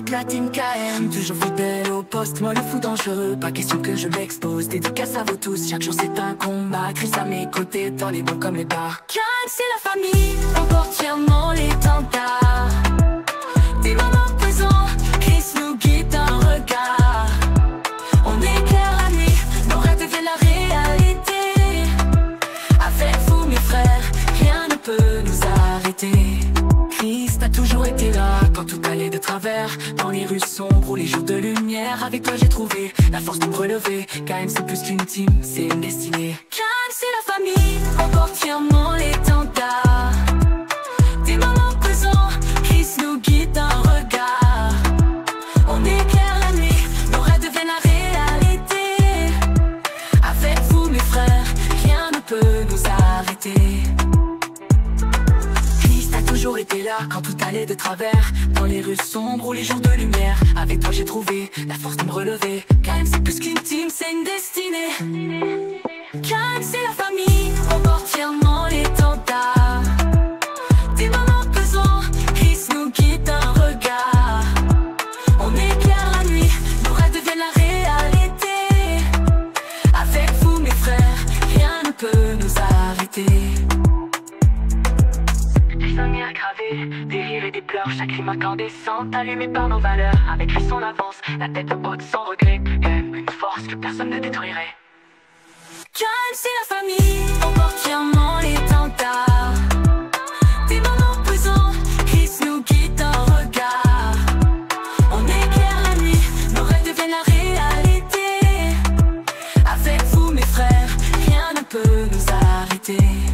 toute la team KM, toujours fidèle au poste, moi le fou dangereux, pas question que je m'expose. Dédicace à vous tous, chaque jour c'est un combat. Chris à mes côtés, dans les bons comme les bars. KM c'est la famille, on porte fièrement l'étendard. Des moments pesants, Chris nous guide d'un regard. On éclaire la nuit, nos rêves deviennent la réalité. Avec vous mes frères, rien ne peut nous arrêter. Christ a toujours été là quand tout allait de travers. Dans les rues sombres ou les jours de lumière, avec toi j'ai trouvé la force de me relever. KM c'est plus qu'une team, c'est une destinée. KM c'est la famille, on porte fièrement l'étendard. Des moments pesants, Christ nous guide d'un regard. On éclaire la nuit, nos rêves deviennent la réalité. Avec vous mes frères, rien ne peut nous arrêter. Toujours été là quand tout allait de travers. Dans les rues sombres ou les jours de lumière, avec toi j'ai trouvé la force de me relever. KM c'est plus qu'une team, c'est une destinée. KM c'est la famille, on porte fièrement l'étendard. Des moments pesants, Christ nous guide d'un regard. On éclaire la nuit, nos rêves deviennent la réalité. Avec vous mes frères, rien ne peut nous arrêter. Lumière gravée, des rires et des pleurs, chaque rime incandescente, allumée par nos valeurs. Avec lui on avance, la tête haute sans regret, une force que personne ne détruirait. KM c'est la famille, on porte fièrement l'étendard. Des moments pesants, Christ nous guide d'un regard. On éclaire la nuit, nos rêves deviennent la réalité. Avec vous mes frères, rien ne peut nous arrêter.